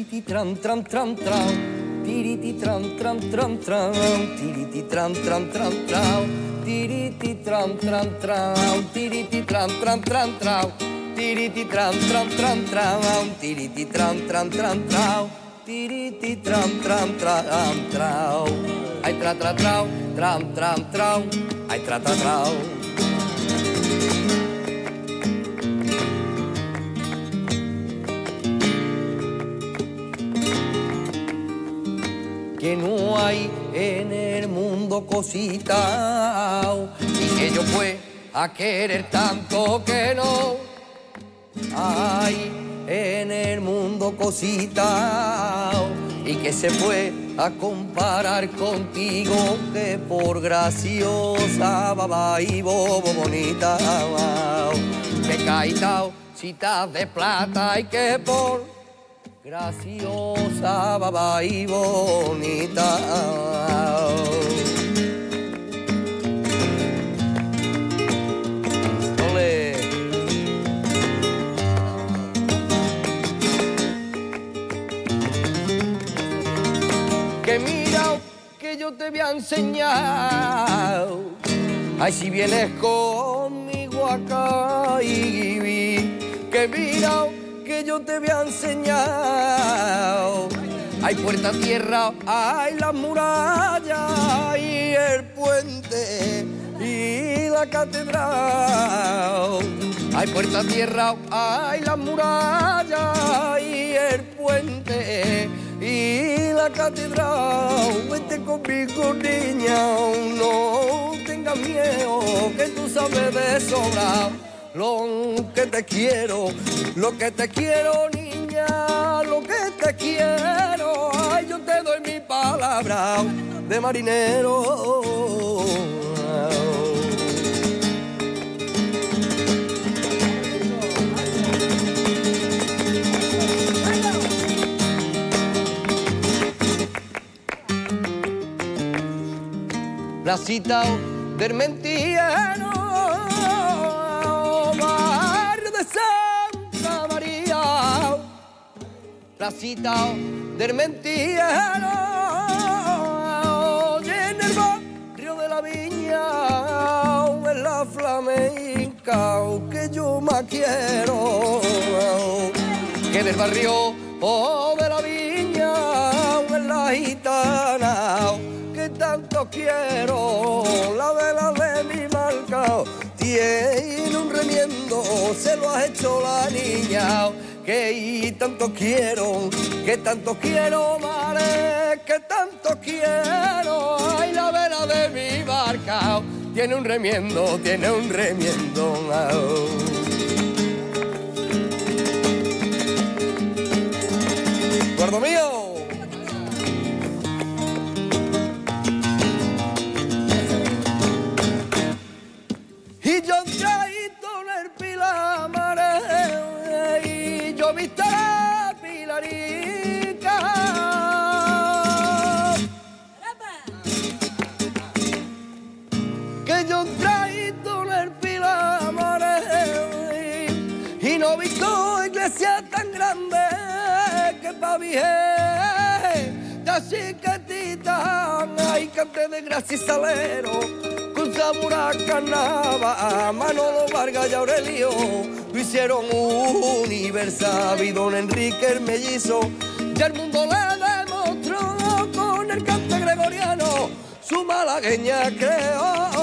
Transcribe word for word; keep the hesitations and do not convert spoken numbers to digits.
tiriti tram tram tram tram, tiriti tram tram tram tram, tiriti tram tram tram tram, tiriti tram tram tram, tiriti tram tram tram tram, tiriti tram tram tram tram, tiriti tram tram tram tram, tiriti tram tram tram tram, ay tra tra trau, tram tram trau, ay tra tra trau. Que no hay en el mundo cosita y que yo fue a querer tanto que no hay en el mundo cosita y que se fue a comparar contigo que por graciosa baba y bobo bonita que caitao citas de plata y que por graciosa, baba y bonita. Olé. Que mira que yo te voy a enseñar. Ay, si vienes conmigo acá y que mira que yo te voy a enseñar. Hay puerta tierra, hay la muralla y el puente y la catedral. Hay puerta tierra, hay la muralla y el puente y la catedral. Vete conmigo, niña, no tengas miedo, que tú sabes de sobra lo que te quiero, lo que te quiero, niña, lo que te quiero. Ay, yo te doy mi palabra de marinero. Placita del Mentiano, barrio de Santa María, placita del Mentiano, y en el barrio de la Viña, en la flamenca que yo más quiero, que del barrio oh, de la Viña, en la gitana que tanto quiero, la vela de mi marca tiene un remiendo, se lo ha hecho la niña, que tanto quiero, que tanto quiero, mare, que tanto quiero, ay, la vela de mi barca tiene un remiendo, tiene un remiendo. Gordo mío. Y yo traído en el Pilamare y yo viste la Pilarica. Que yo traído en el Pilamare y no visto iglesia tan grande que pa' vieje, así quietita, hay cante de gracia y salero. Zamora Canava, Manolo Vargas y Aurelio lo hicieron universal. Y don Enrique el mellizo ya el mundo le demostró con el cante gregoriano su malagueña creó.